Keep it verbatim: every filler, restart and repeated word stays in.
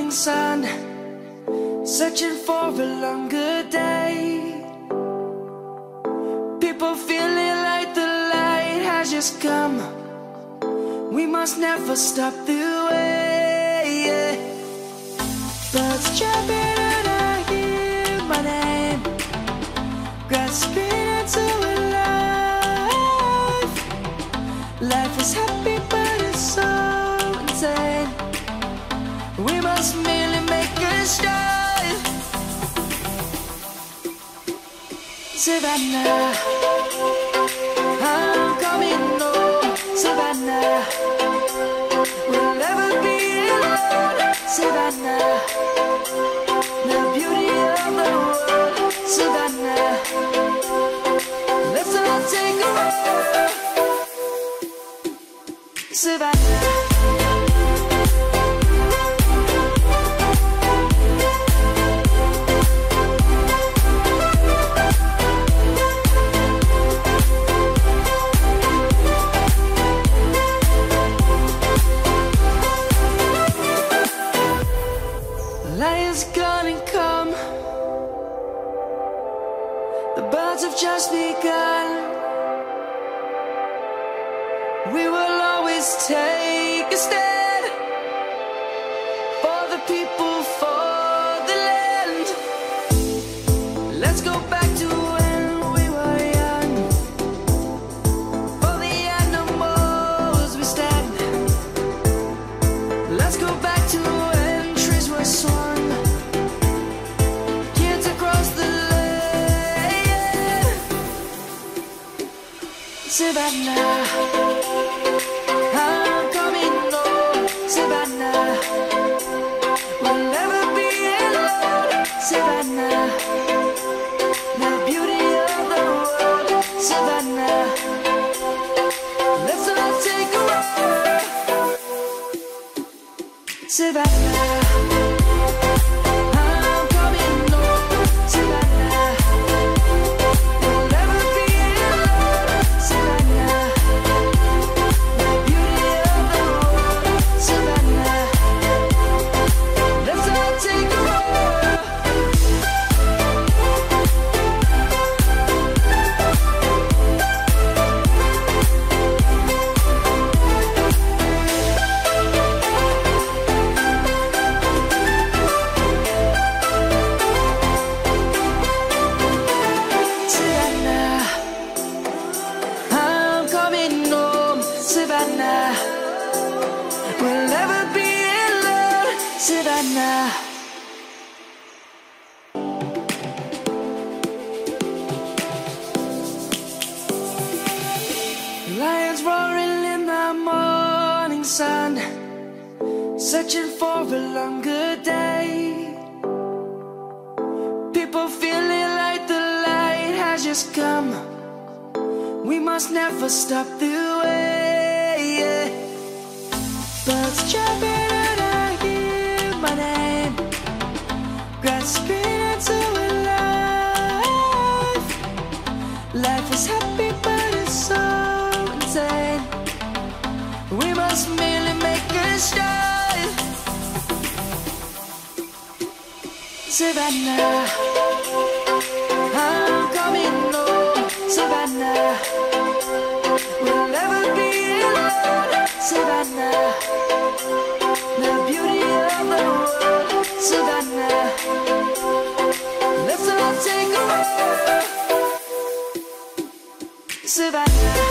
morning sun, searching for a longer day. People feeling like the light has just come. We must never stop the way. Birds jumping and I hear my name, grasping into a life. Life is happy but it's so insane. We must merely make a start. Savannah, I'm coming home. Savannah, we'll never be alone. Savannah, the beauty of the world. Savannah, let's all take a walk. Savannah. Lion's gonna come. The birds have just begun. We will always take a stand for the people, for the land. Let's go back to when we were young. For the animals we stand. Let's go back to when trees were swung. Savannah, I'm coming home. Savannah, we'll never be alone. Savannah, the beauty of the world. Savannah, let's all take a walk. Savannah. Savannah, we'll never be alone. Savannah. Lions roaring in the morning sun, searching for a longer day. People feeling like the light has just come. We must never stop the way. Birds jumping and I hear my name, grasping into a life. Life is happy but it's so insane. We must merely make a start. Savannah, I'm coming home. Savannah, we'll never be alone. Savannah, the beauty of the world. Savannah, let's all take a walk. Savannah.